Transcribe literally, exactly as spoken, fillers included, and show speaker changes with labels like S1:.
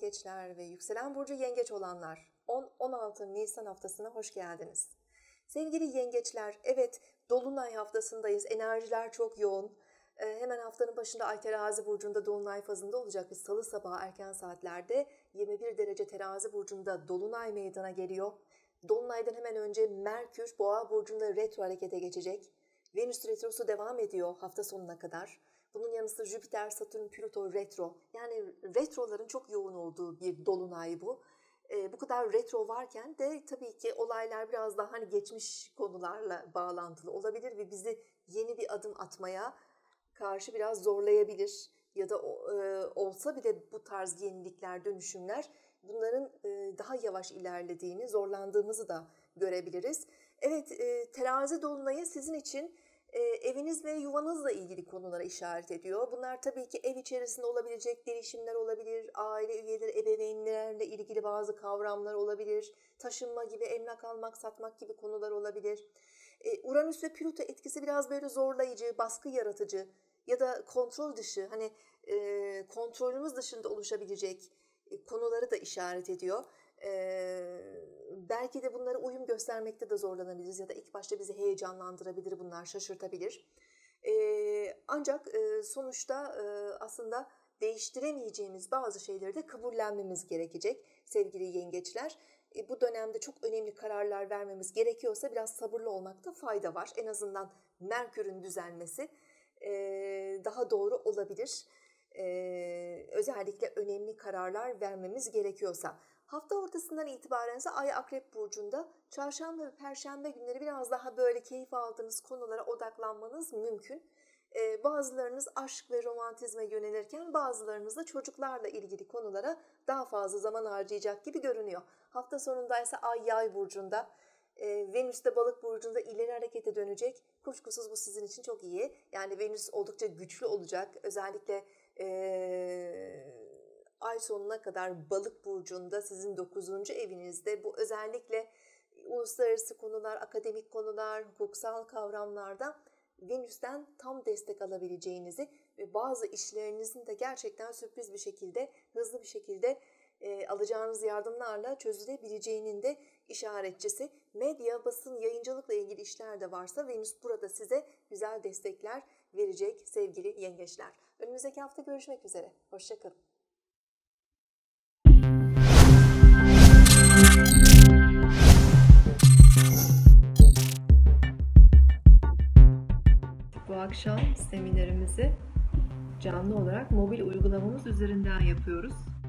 S1: yengeçler ve yükselen burcu yengeç olanlar, on on altı Nisan haftasına hoş geldiniz. Sevgili yengeçler, evet, dolunay haftasındayız, enerjiler çok yoğun. Ee, hemen haftanın başında Ay Terazi burcunda dolunay fazında olacak ve salı sabahı erken saatlerde yirmi bir derece Terazi burcunda dolunay meydana geliyor. Dolunaydan hemen önce Merkür Boğa burcunda retro harekete geçecek. Venüs retrosu devam ediyor hafta sonuna kadar. Bunun yanı sıra Jüpiter, Satürn, Plüto retro. Yani retroların çok yoğun olduğu bir dolunay bu. E, bu kadar retro varken de tabii ki olaylar biraz daha hani geçmiş konularla bağlantılı olabilir ve bizi yeni bir adım atmaya karşı biraz zorlayabilir. Ya da e, olsa bile bu tarz yenilikler, dönüşümler bunların e, daha yavaş ilerlediğini, zorlandığımızı da görebiliriz. Evet, e, terazi dolunayı sizin için e, eviniz ve yuvanızla ilgili konulara işaret ediyor. Bunlar tabii ki ev içerisinde olabilecek değişimler olabilir, aile üyeleri, ebeveynlerle ilgili bazı kavramlar olabilir, taşınma gibi, emlak almak, satmak gibi konular olabilir. E, Uranüs ve Plüto etkisi biraz böyle zorlayıcı, baskı yaratıcı ya da kontrol dışı, hani e, kontrolümüz dışında oluşabilecek e, konuları da işaret ediyor. Ee, belki de bunlara uyum göstermekte de zorlanabiliriz ya da ilk başta bizi heyecanlandırabilir, bunlar şaşırtabilir. Ee, ancak e, sonuçta e, aslında değiştiremeyeceğimiz bazı şeyleri de kabullenmemiz gerekecek sevgili yengeçler. E, bu dönemde çok önemli kararlar vermemiz gerekiyorsa biraz sabırlı olmakta fayda var. En azından Merkür'ün düzelmesi e, daha doğru olabilir. Ee, özellikle önemli kararlar vermemiz gerekiyorsa. Hafta ortasından itibaren ise Ay Akrep Burcu'nda, çarşamba ve perşembe günleri biraz daha böyle keyif aldığınız konulara odaklanmanız mümkün. Ee, bazılarınız aşk ve romantizme yönelirken bazılarınız da çocuklarla ilgili konulara daha fazla zaman harcayacak gibi görünüyor. Hafta sonunda ise Ay Yay Burcu'nda, e, Venüs de Balık Burcu'nda ileri harekete dönecek. Kuşkusuz bu sizin için çok iyi. Yani Venüs oldukça güçlü olacak. Özellikle Ee, ay sonuna kadar Balık burcunda, sizin dokuzuncu evinizde. Bu özellikle uluslararası konular, akademik konular, hukuksal kavramlarda Venüs'ten tam destek alabileceğinizi ve bazı işlerinizin de gerçekten sürpriz bir şekilde, hızlı bir şekilde e, alacağınız yardımlarla çözülebileceğinin de işaretçisi. Medya, basın, yayıncılıkla ilgili işler de varsa Venüs burada size güzel destekler verecek sevgili yengeçler. Önümüzdeki hafta görüşmek üzere. Hoşça kalın. Bu akşam seminerimizi canlı olarak mobil uygulamamız üzerinden yapıyoruz.